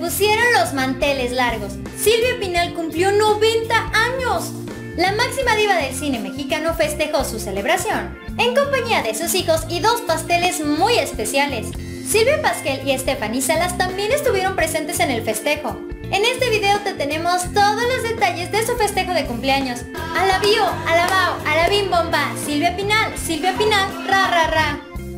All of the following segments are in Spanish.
pusieron los manteles largos. Silvia Pinal cumplió 90 años. La máxima diva del cine mexicano festejó su celebración en compañía de sus hijos y 2 pasteles muy especiales. Silvia Pasquel y Stephanie Salas también estuvieron presentes en el festejo. En este video te tenemos todos los detalles de su festejo de cumpleaños. Alabío, alabao, alabim bomba, Silvia Pinal, ra ra ra.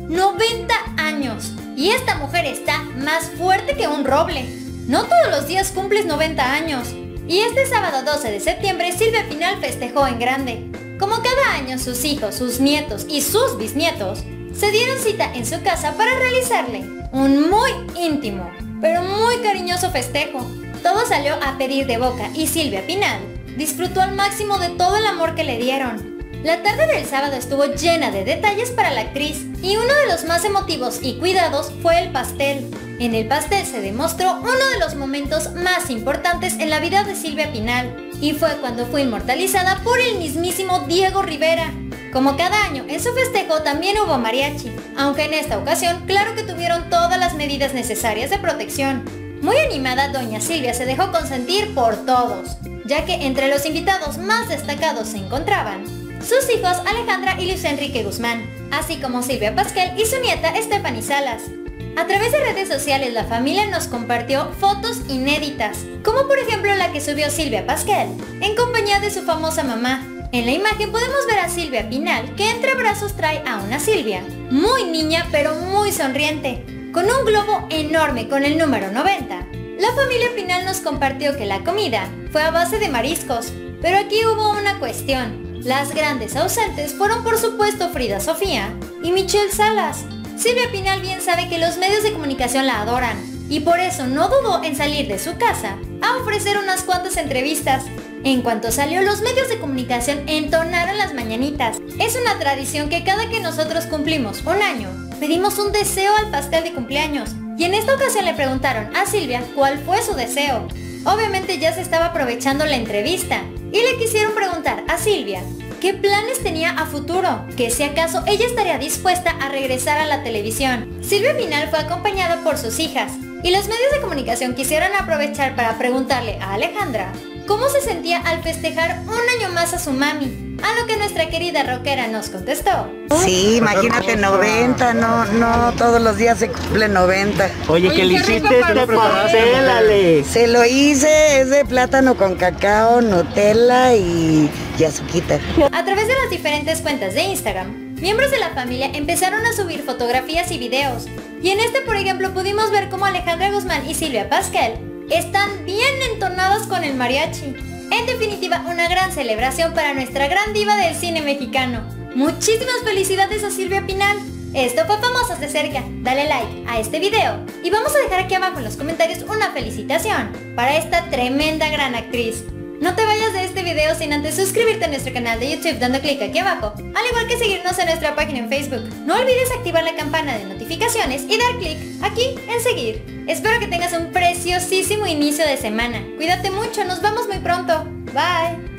90 años. Y esta mujer está más fuerte que un roble. No todos los días cumples 90 años. Y este sábado 12 de septiembre Silvia Pinal festejó en grande. Como cada año sus hijos, sus nietos y sus bisnietos se dieron cita en su casa para realizarle un muy íntimo, pero muy cariñoso festejo. Todo salió a pedir de boca y Silvia Pinal disfrutó al máximo de todo el amor que le dieron. La tarde del sábado estuvo llena de detalles para la actriz y uno de los más emotivos y cuidados fue el pastel. En el pastel se demostró uno de los momentos más importantes en la vida de Silvia Pinal y fue cuando fue inmortalizada por el mismísimo Diego Rivera. Como cada año, en su festejo también hubo mariachi, aunque en esta ocasión claro que tuvieron todas las medidas necesarias de protección. Muy animada, doña Silvia se dejó consentir por todos, ya que entre los invitados más destacados se encontraban sus hijos Alejandra y Luis Enrique Guzmán, así como Silvia Pasquel y su nieta Stephanie Salas. A través de redes sociales la familia nos compartió fotos inéditas, como por ejemplo la que subió Silvia Pasquel, en compañía de su famosa mamá. En la imagen podemos ver a Silvia Pinal, que entre brazos trae a una Silvia, muy niña pero muy sonriente, con un globo enorme con el número 90. La familia Pinal nos compartió que la comida fue a base de mariscos, pero aquí hubo una cuestión. Las grandes ausentes fueron por supuesto Frida Sofía y Michelle Salas. Silvia Pinal bien sabe que los medios de comunicación la adoran y por eso no dudó en salir de su casa a ofrecer unas cuantas entrevistas. En cuanto salió, los medios de comunicación entonaron las mañanitas. Es una tradición que cada que nosotros cumplimos un año, pedimos un deseo al pastel de cumpleaños. Y en esta ocasión le preguntaron a Silvia cuál fue su deseo. Obviamente ya se estaba aprovechando la entrevista y le quisieron preguntar a Silvia qué planes tenía a futuro, que si acaso ella estaría dispuesta a regresar a la televisión. Silvia Pinal fue acompañada por sus hijas y los medios de comunicación quisieron aprovechar para preguntarle a Alejandra cómo se sentía al festejar un año más a su mami, a lo que nuestra querida rockera nos contestó. Sí, imagínate 90, no todos los días se cumple 90. Oye, que le hiciste este pastel, Ale. Se lo hice, es de plátano con cacao, Nutella y azuquita. A través de las diferentes cuentas de Instagram, miembros de la familia empezaron a subir fotografías y videos. Y en este, por ejemplo, pudimos ver cómo Alejandra Guzmán y Silvia Pasquel están bien entonadas con el mariachi. En definitiva, una gran celebración para nuestra gran diva del cine mexicano. Muchísimas felicidades a Silvia Pinal. Esto fue Famosas de Cerca. Dale like a este video y vamos a dejar aquí abajo en los comentarios una felicitación para esta tremenda gran actriz. No te vayas de este video sin antes suscribirte a nuestro canal de YouTube dando clic aquí abajo, al igual que seguirnos en nuestra página en Facebook. No olvides activar la campana de notificaciones y dar clic aquí en seguir. Espero que tengas un preciosísimo inicio de semana. Cuídate mucho, nos vemos muy pronto. Bye.